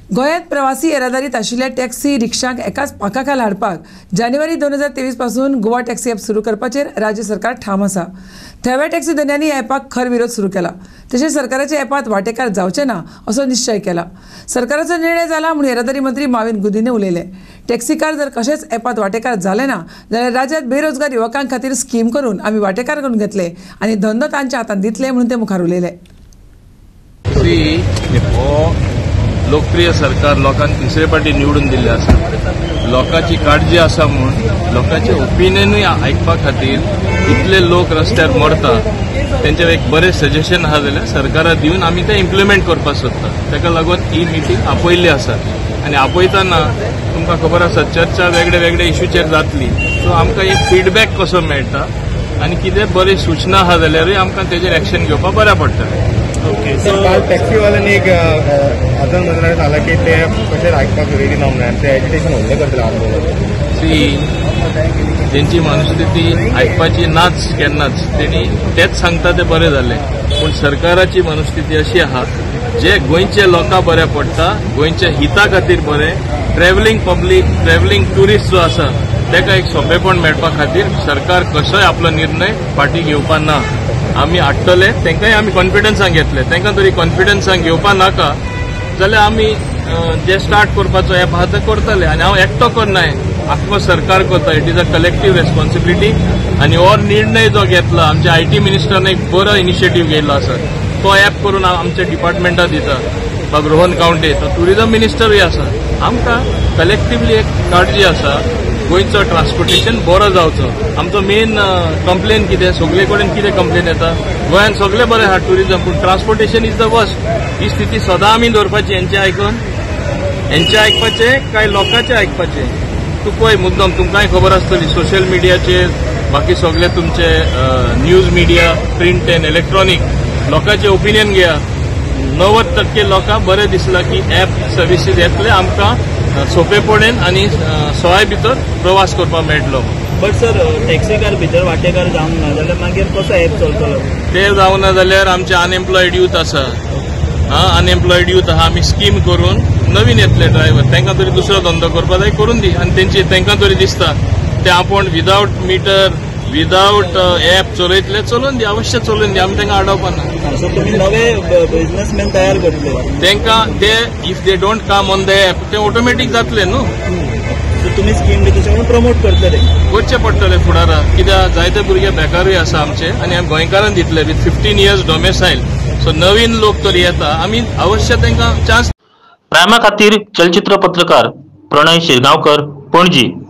गोंयांत प्रवासी येरादारीत आशिल्ल्या टॅक्सी रिक्षांक एकाच पाका खाला हाडपाक जानेवारी 2023 पासून गोवा टॅक्सी ॲप सुरू करपाचेर राज्य सरकार ठाम आसा। थळाव्या टॅक्सी धंद्यांनी ह्या ॲपाक खर विरोध सुरू केला। तशेंच सरकाराच्या ॲपात वांटेकार जावचे ना असो निश्चय केला। सरकाराचो निर्णय जाला म्हूण येरादारी मंत्री माविन गुदिन्य उलयले। टॅक्सीकार जर कशेंच ॲपात वांटेकार जाले ना जाल्यार राज्यांत बेरोजगार युवकां खातीर स्कीम करून आमी वांटेकार करून घेतले आनी धंदो तांच्या हातांत दितले म्हणून ते मुखार उलयले। लोकप्रिय सरकार लोकांक तिसरे फावटी निवडून दिल्ले आसा। लोकांची काळजी आसा म्हूण लोकांचे ओपिनियनूय आयकपा खातीर इतले लोक रस्त्यार मरता तेंचे एक बरें सजेशन आहा जाल्यार सरकारा दिवन आमी तें इम्प्लिमेंट करपाक सोदता। ताका लागून ही मिटींग आपयल्ली आसा आनी आपयतना तुमकां खबर आसा चर्चा वेगळे वेगळे इश्यूचेर जातली, सो आमकां एक फीडबॅक कसो मेळटा आनी कितें बरी सूचना आहा जाल्यारूय आमकां तेजेर एक्शन घेवपाक बऱ्या पडटलें। ओके, सो काल टॅक्सीवाल्यांनी एक आदन नजरात आला की ते कशें आयकपाक रेडी ना म्हणून ते एजिटेशन व्हडलें करतले आंदोलन। तेंची मनस्थिती आयकपाची नाच केन्नाच, तेणी तेच सांगता ते बरें जालें, पूण सरकाराची मनस्थिती अशी आहा जे गोंयचे लोकांक बरें पडटा, गोंयच्या हिता खातीर बरें, ट्रॅव्हलिंग पब्लीक ट्रॅव्हलिंग ट्युरिस्ट जो आसा ताका एक सोंपेपण मेळपा खातीर सरकार कसोय आपलो निर्णय फाटीं घेवपा ना। आमी हाडटले, तांकांय आमी कॉन्फिडन्सान घेतले, तांकां तरी कॉन्फिडन्सान घेवपा नाका जाल्यार आमी जे स्टार्ट करपाचो ॲप आहा ते करतले आनी हांव एकटो करनाय, आख्खो सरकार करता। It is a collective responsibility आनी हो निर्णय जो घेतला आमच्या IT मिनिस्टरान एक बरो इनिशिएटीव घेयल्लो आसा, तो ॲप करून आमच्या डिपार्टमेंटाक दिता। बाब रोहन गांवटे तो टुरिजम मिनिस्टरूय आसा। आमकां कलेक्टिवली एक काळजी आसा गोंयचो ट्रान्सपोर्टेशन बरो जावचो। आमचो मेन कंप्लेन कितें, सगळे कडेन कितें कंप्लेन येता, गोंयांत सगळे बरें आहा टुरिजम पूण ट्रान्सपोर्टेशन इज द वर्स्ट। ही स्थिती सदां आमी दवरपाची, हेंचे आयकून हेंचे आयकपाचे काय लोकांचे आयकपाचे। तूं पळय मुद्दम तुमकांय खबर आसतली सोशल मिडियाचेर बाकी सगळे तुमचे news media print and electronic लोकांचे ओपिनियन घेया। 90% लोकांक बरें दिसलां की ॲप सर्विसीस येतले, आमकां सोंपेपणेन आनी सोय भितर प्रवास करपाक मेळटलो। बट सर टॅक्सीकार भितर वांटेकार जावंक ना जाल्यार मागीर कसो ॲप चलतलो? ते जावना जाल्यार आमचे अनएम्प्लॉयड यूथ आसा, अनएम्प्लॉयड यूथ आहा, आमी स्कीम करून नवीन येतले ड्रायव्हर, तांकां तरी दुसरो धंदो करपा जाय करून दी आनी तांकां तरी दिसता ते आपण विदाउट मीटर विदाउट ॲप चलयतले, चलोवन दी, अवश्य चलोवन दी, आमी तांकां आडोवपा ना। सो तुमी नवे बिझनेसमॅन तयार करतले तांकां ते if they don't come on the app ते ऑटोमॅटीक जातले न्हू। सो तुमी स्कीम बी तशें प्रमोट करतले करचे पडटले फुडाराक, कित्याक जायते भुरगे बेकारूय आसा आमचे आनी आमी गोंयकारांक दितले विथ 15 years डोमेसायल। सो नवीन लोक तरी येता, आमी अवश्य तांकां चान्स। प्रायमा खातीर चलचित्र पत्रकार प्रणय शिरगांवकर, पणजी।